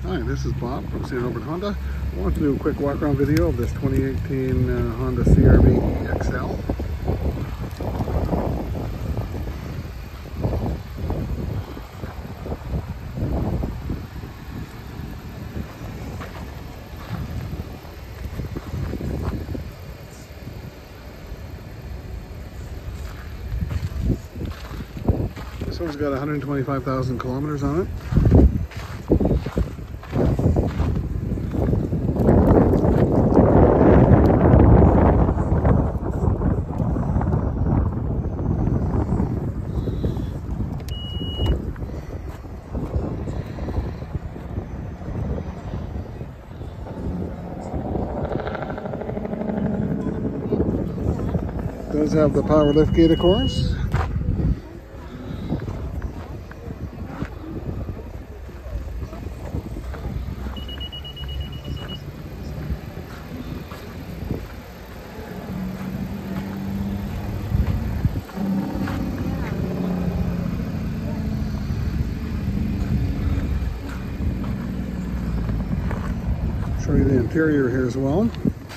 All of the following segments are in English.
Hi, this is Bob from St. Albert Honda. I want to do a quick walk around video of this 2018 Honda CR-V XL. This one's got 125,000 kilometers on it. Does have the power lift gate, of course. Show you the interior here as well.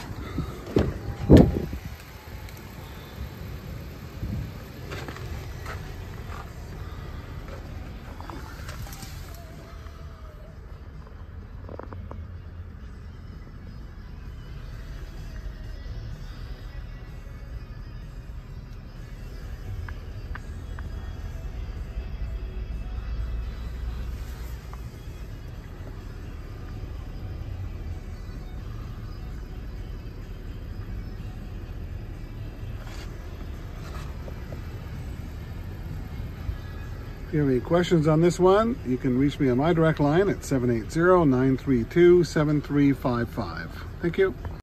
If you have any questions on this one, you can reach me on my direct line at 780-932-7355. Thank you.